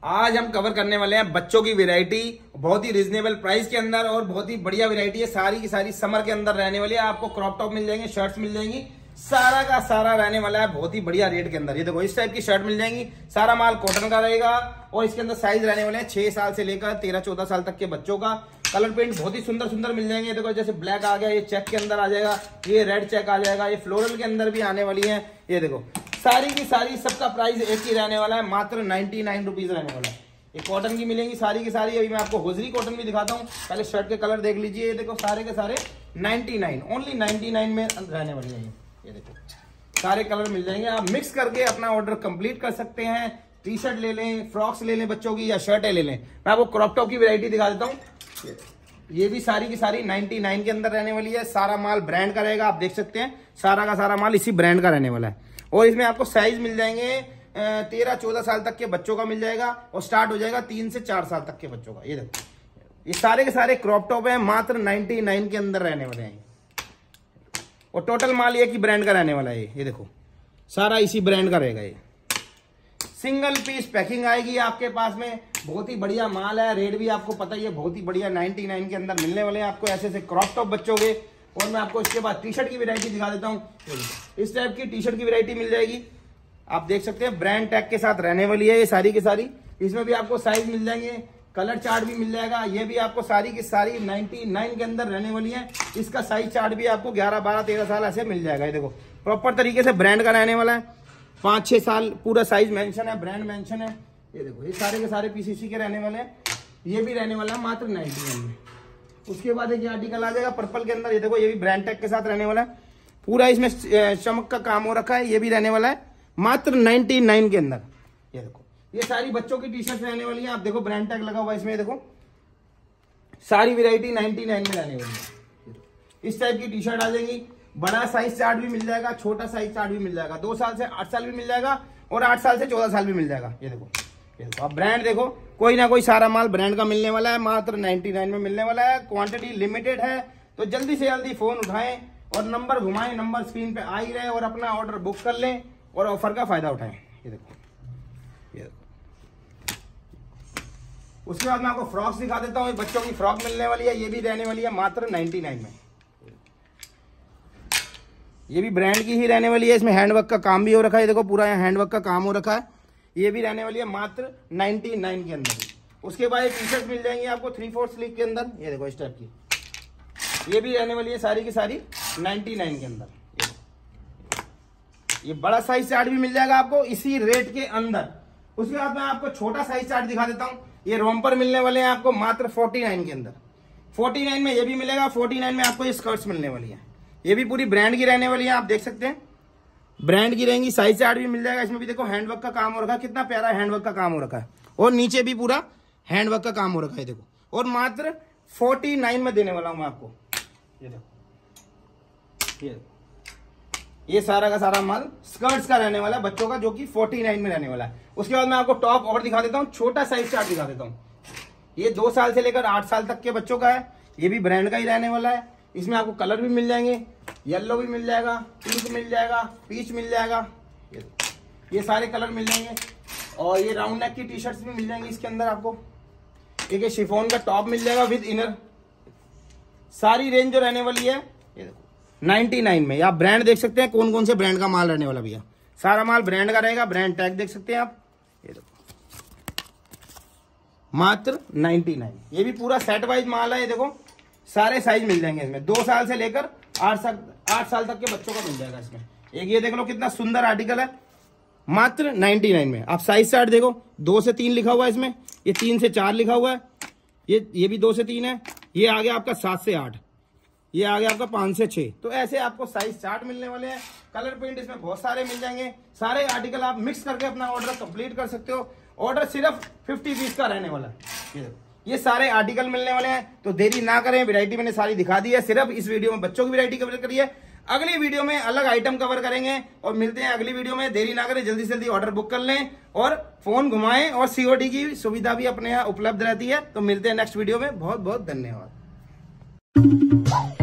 आज हम कवर करने वाले हैं बच्चों की वैरायटी, बहुत ही रिजनेबल प्राइस के अंदर और बहुत ही बढ़िया वैरायटी है। सारी की सारी समर के अंदर रहने वाली है। आपको क्रॉप टॉप मिल जाएंगे, शर्ट्स मिल जाएंगी, सारा का सारा रहने वाला है बहुत ही बढ़िया रेट के अंदर। ये देखो इस टाइप की शर्ट मिल जाएंगी, सारा माल कॉटन का रहेगा और इसके अंदर साइज रहने वाले हैं 6 साल से लेकर 13-14 साल तक के बच्चों का। कलर प्रिंट बहुत ही सुंदर सुंदर मिल जाएंगे। देखो जैसे ब्लैक आ गया, ये चेक के अंदर आ जाएगा, ये रेड चेक आ जाएगा, ये फ्लोरल के अंदर भी आने वाली है। ये देखो सारी की सारी, सबका प्राइस एक ही रहने वाला है, मात्र 99 रुपीज रहने वाला है। ये कॉटन की मिलेंगी सारी की सारी। अभी मैं आपको होजरी कॉटन भी दिखाता हूँ, पहले शर्ट के कलर देख लीजिए। ये देखो सारे के सारे 99 ओनली 99 में रहने वाली है। ये देखो सारे कलर मिल जाएंगे, आप मिक्स करके अपना ऑर्डर कंप्लीट कर सकते हैं। टी शर्ट ले लें, फ्रॉक्स ले लें बच्चों की, या शर्टें ले लें। मैं आपको क्रॉप टॉप की वैरायटी दिखा देता हूँ। ये भी सारी की सारी 99 के अंदर रहने वाली है। सारा माल ब्रांड का रहेगा, आप देख सकते हैं सारा का सारा माल इसी ब्रांड का रहने वाला है। और इसमें आपको साइज मिल जाएंगे 13-14 साल तक के बच्चों का मिल जाएगा और स्टार्ट हो जाएगा 3 से 4 साल तक के बच्चों का। ये देखो ये सारे के सारे क्रॉप टॉप है, मात्र 99 के अंदर रहने वाले हैं। और टोटल माल एक ही ब्रांड का रहने वाला है। ये देखो सारा इसी ब्रांड का रहेगा। ये सिंगल पीस पैकिंग आएगी आपके पास में, बहुत ही बढ़िया माल है। रेट भी आपको पता ही है, बहुत ही बढ़िया 99 के अंदर मिलने वाले हैं आपको ऐसे ऐसे क्रॉप टॉप बच्चों के। और मैं आपको इसके बाद टी शर्ट की वैरायटी दिखा देता हूँ। इस टाइप की टी शर्ट की वैरायटी मिल जाएगी, आप देख सकते हैं ब्रांड टैग के साथ रहने वाली है ये सारी की सारी। इसमें भी आपको साइज मिल जाएंगे, कलर चार्ट भी मिल जाएगा। ये भी आपको सारी की सारी 99 के अंदर रहने वाली है। इसका साइज चार्ट भी आपको 11, 12, 13 साल ऐसे मिल जाएगा। ये देखो प्रॉपर तरीके से ब्रांड का रहने वाला है, 5-6 साल पूरा साइज मेंशन है, ब्रांड मेंशन है। ये देखो ये सारे के सारे पीसीसी के रहने वाले हैं। ये भी रहने वाला है मात्र 99 में। उसके बाद एक आर्टिकल आ जाएगा पर्पल के अंदर। ये देखो ये भी ब्रांड टैग के साथ रहने वाला है, पूरा इसमें चमक का काम हो रखा है। ये भी रहने वाला है मात्र 99 के अंदर। ये देखो ये सारी बच्चों की टी शर्ट रहने वाली है। आप देखो ब्रांड टैग लगा हुआ है इसमें। देखो सारी वैरायटी 99 में रहने वाली है। इस टाइप की टी शर्ट आ जाएंगी, बड़ा साइज चार्ट भी मिल जाएगा, छोटा साइज चार्ट भी मिल जाएगा, 2 साल से 8 साल भी मिल जाएगा और 8 साल से 14 साल भी मिल जाएगा। ये देखो अब ब्रांड देखो, कोई ना कोई सारा माल ब्रांड का मिलने वाला है, मात्र 99 में मिलने वाला है। क्वांटिटी लिमिटेड है, तो जल्दी से जल्दी फोन उठाएं और नंबर घुमाएं, नंबर स्क्रीन पे आ ही रहे, और अपना ऑर्डर बुक कर लें और ऑफर का फायदा उठाएं। ये देखो उसके बाद मैं आपको फ्रॉक्स दिखा देता हूँ। बच्चों की फ्रॉक मिलने वाली है, ये भी रहने वाली है मात्र 99 में। ये भी ब्रांड की ही रहने वाली है, इसमें हैंडवर्क का काम भी हो रखा है। देखो पूरा यहाँ हैंडवर्क का काम हो रखा है। ये भी रहने वाली है मात्र 99 के अंदर। उसके बाद टी शर्ट मिल जाएंगी आपको 3/4 स्लीव के अंदर। ये देखो इस टाइप की, ये भी रहने वाली है सारी की सारी 99 के अंदर। ये बड़ा साइज चार्ट भी मिल जाएगा आपको इसी रेट के अंदर। उसके बाद मैं आपको छोटा साइज चार्ट दिखा देता हूँ। ये रोम्पर मिलने वाले हैं आपको मात्र 49 के अंदर। 49 में ये भी मिलेगा, 49 में आपको ये स्कर्ट्स मिलने वाली है। ये भी पूरी ब्रांड की रहने वाली है, आप देख सकते हैं ब्रांड की रहेंगी। साइज चार्ट भी मिल जाएगा। इसमें भी देखो हैंडवर्क का काम हो रखा है, कितना प्यारा हैंडवर्क का काम हो रखा है, और नीचे भी पूरा हैंडवर्क का काम हो रखा है। देखो और मात्र 49 में देने वाला हूं मैं आपको। ये देखो ये सारा का सारा माल स्कर्ट्स का रहने वाला है बच्चों का, जो कि 49 में रहने वाला है। उसके बाद मैं आपको टॉप और दिखा देता हूँ, छोटा साइज चार्ट दिखा देता हूँ। ये 2 साल से लेकर 8 साल तक के बच्चों का है। ये भी ब्रांड का ही रहने वाला है। इसमें आपको कलर भी मिल जाएंगे, येलो भी मिल जाएगा, पिंक मिल जाएगा, पीच मिल जाएगा, ये सारे कलर मिल जाएंगे। और ये राउंड नेक की टी शर्ट्स भी मिल जाएंगी इसके अंदर आपको। एक ये शिफॉन का टॉप मिल जाएगा विद इनर। सारी रेंज जो रहने वाली है ये देखो 99 में। आप ब्रांड देख सकते हैं कौन कौन से ब्रांड का माल रहने वाला भैया, सारा माल ब्रांड का रहेगा। ब्रांड टैग देख सकते हैं आप। ये देखो मात्र 99। ये भी पूरा सेट वाइज माल है। ये देखो सारे साइज मिल जाएंगे इसमें, 2 साल से लेकर 8 साल तक के बच्चों का मिल जाएगा इसमें। एक ये देख लो कितना सुंदर आर्टिकल है, मात्र 99 में। आप साइज चार्ट देखो, 2 से 3 लिखा हुआ है इसमें, ये 3 से 4 लिखा हुआ है, ये भी 2 से 3 है, ये आ गया आपका 7 से 8, ये आ गया आपका 5 से 6। तो ऐसे आपको साइज चार्ट मिलने वाले हैं। कलर प्रिंट इसमें बहुत सारे मिल जाएंगे। सारे आर्टिकल आप मिक्स करके अपना ऑर्डर कंप्लीट कर सकते हो। ऑर्डर सिर्फ 50 पीस का रहने वाला है। ये सारे आर्टिकल मिलने वाले हैं, तो देरी ना करें। वैरायटी मैंने सारी दिखा दी है, सिर्फ इस वीडियो में बच्चों की वैरायटी कवर करी है। अगली वीडियो में अलग आइटम कवर करेंगे और मिलते हैं अगली वीडियो में। देरी ना करें, जल्दी से जल्दी ऑर्डर बुक कर लें और फोन घुमाएं, और COD की सुविधा भी अपने यहाँ उपलब्ध रहती है। तो मिलते हैं नेक्स्ट वीडियो में। बहुत बहुत धन्यवाद।